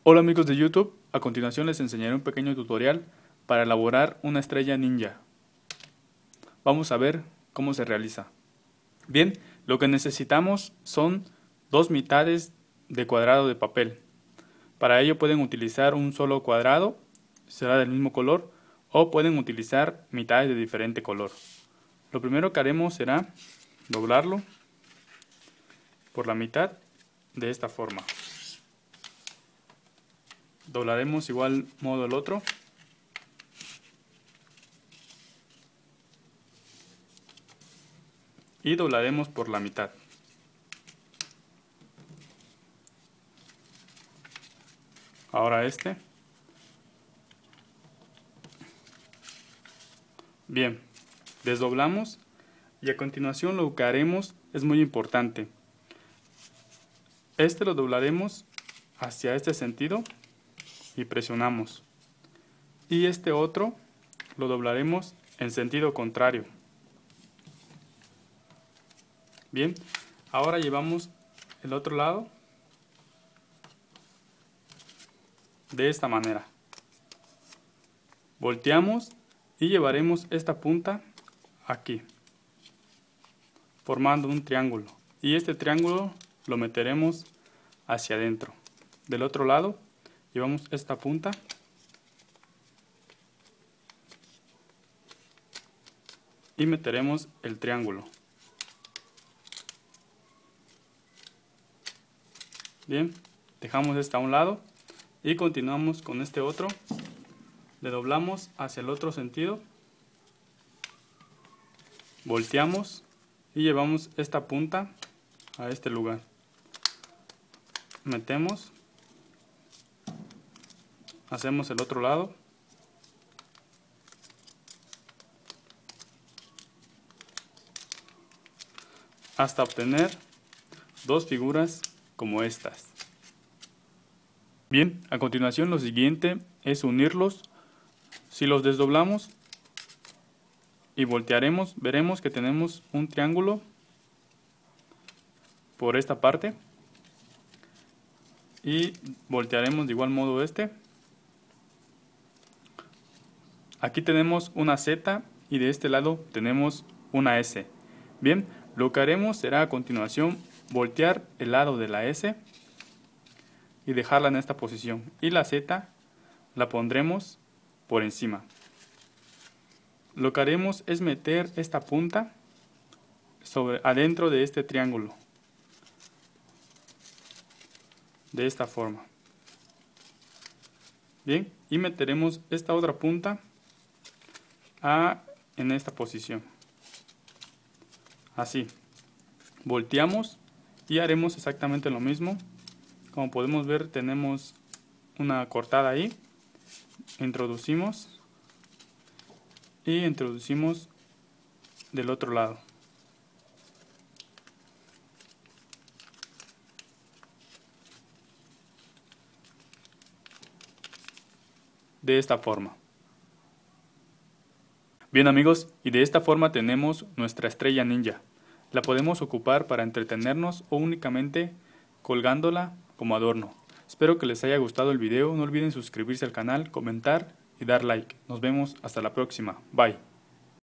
Hola amigos de YouTube, a continuación les enseñaré un pequeño tutorial para elaborar una estrella ninja. Vamos a ver cómo se realiza. Bien, lo que necesitamos son dos mitades de cuadrado de papel. Para ello pueden utilizar un solo cuadrado, será del mismo color, o pueden utilizar mitades de diferente color. Lo primero que haremos será doblarlo por la mitad de esta forma. Doblaremos igual modo el otro. Y doblaremos por la mitad. Ahora este. Bien, desdoblamos y a continuación lo que haremos es muy importante. Este lo doblaremos hacia este sentido y presionamos. Y este otro lo doblaremos en sentido contrario. Bien, ahora llevamos el otro lado de esta manera. Volteamos y llevaremos esta punta aquí, formando un triángulo. Y este triángulo lo meteremos hacia adentro. Del otro lado llevamos esta punta y meteremos el triángulo. Bien, dejamos esta a un lado y continuamos con este otro. Le doblamos hacia el otro sentido, volteamos y llevamos esta punta a este lugar. Metemos, hacemos el otro lado, hasta obtener dos figuras como estas. Bien, a continuación lo siguiente es unirlos. Si los desdoblamos y voltearemos, veremos que tenemos un triángulo por esta parte y voltearemos de igual modo este. Aquí tenemos una Z y de este lado tenemos una S. Bien, lo que haremos será a continuación voltear el lado de la S y dejarla en esta posición, y la Z la pondremos por encima. Lo que haremos es meter esta punta adentro de este triángulo, de esta forma. Bien, y meteremos esta otra punta en esta posición, así. Volteamos y haremos exactamente lo mismo. Como podemos ver, tenemos una cortada ahí. Introducimos y introducimos del otro lado. De esta forma. Bien amigos, y de esta forma tenemos nuestra estrella ninja. La podemos ocupar para entretenernos o únicamente colgándola como adorno. Espero que les haya gustado el video, no olviden suscribirse al canal, comentar y dar like. Nos vemos hasta la próxima. Bye.